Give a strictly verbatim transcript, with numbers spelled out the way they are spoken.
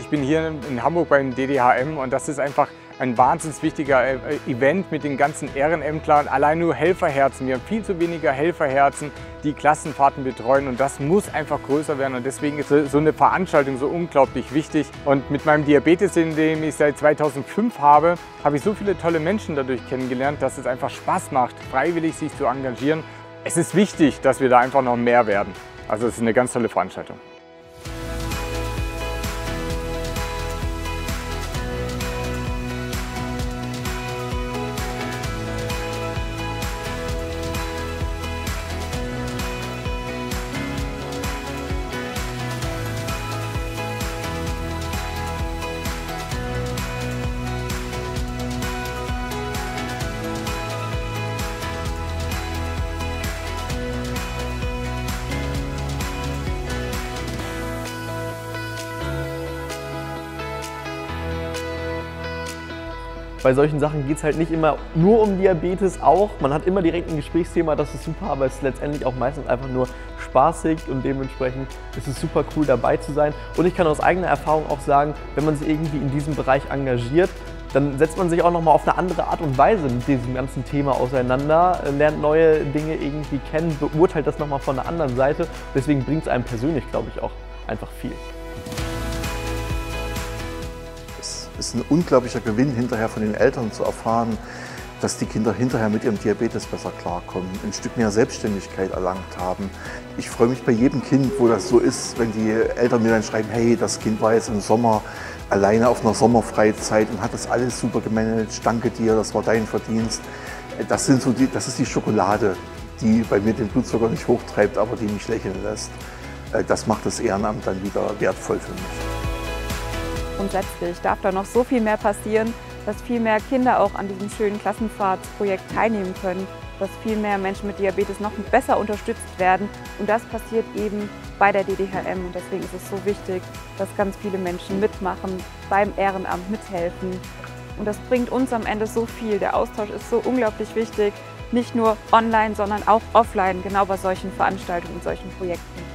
bin hier in Hamburg beim D D H M und das ist einfach ein wahnsinnig wichtiger Event mit den ganzen Ehrenämtlern. Allein nur Helferherzen. Wir haben viel zu weniger Helferherzen, die Klassenfahrten betreuen und das muss einfach größer werden und deswegen ist so eine Veranstaltung so unglaublich wichtig. Und mit meinem Diabetes, den ich seit zweitausendfünf habe, habe ich so viele tolle Menschen dadurch kennengelernt, dass es einfach Spaß macht, freiwillig sich zu engagieren. Es ist wichtig, dass wir da einfach noch mehr werden. Also es ist eine ganz tolle Veranstaltung. Bei solchen Sachen geht es halt nicht immer nur um Diabetes auch. Man hat immer direkt ein Gesprächsthema, das ist super, aber es ist letztendlich auch meistens einfach nur spaßig und dementsprechend ist es super cool dabei zu sein. Und ich kann aus eigener Erfahrung auch sagen, wenn man sich irgendwie in diesem Bereich engagiert, dann setzt man sich auch nochmal auf eine andere Art und Weise mit diesem ganzen Thema auseinander, lernt neue Dinge irgendwie kennen, beurteilt das nochmal von der anderen Seite. Deswegen bringt es einem persönlich, glaube ich, auch einfach viel. Es ist ein unglaublicher Gewinn, hinterher von den Eltern zu erfahren, dass die Kinder hinterher mit ihrem Diabetes besser klarkommen, ein Stück mehr Selbstständigkeit erlangt haben. Ich freue mich bei jedem Kind, wo das so ist, wenn die Eltern mir dann schreiben, hey, das Kind war jetzt im Sommer alleine auf einer Sommerfreizeit und hat das alles super gemanagt, danke dir, das war dein Verdienst. Das, sind so die, das ist die Schokolade, die bei mir den Blutzucker nicht hochtreibt, aber die mich lächeln lässt. Das macht das Ehrenamt dann wieder wertvoll für mich. Grundsätzlich darf da noch so viel mehr passieren, dass viel mehr Kinder auch an diesem schönen Klassenfahrtsprojekt teilnehmen können, dass viel mehr Menschen mit Diabetes noch besser unterstützt werden. Und das passiert eben bei der D D H M. Und deswegen ist es so wichtig, dass ganz viele Menschen mitmachen, beim Ehrenamt mithelfen. Und das bringt uns am Ende so viel. Der Austausch ist so unglaublich wichtig, nicht nur online, sondern auch offline, genau bei solchen Veranstaltungen und solchen Projekten.